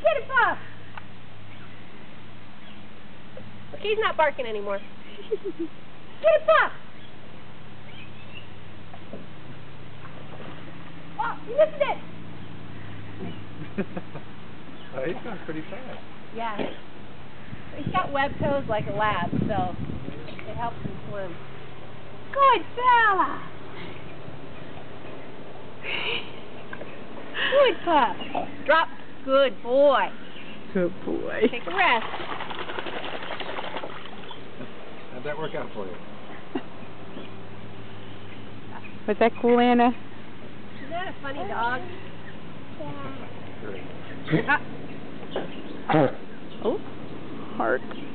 Get it, Pup! Okay, he's not barking anymore. Get it, Pup! Oh, you missed it! Oh, he's going pretty fast. Yeah. He's got web toes like a lab, so it helps him swim. Good fella! Good pup. Drop. Good boy. Good boy. Take a rest. How'd that work out for you? Was that cool, Anna? Isn't that a funny dog? Great. Oh, heart.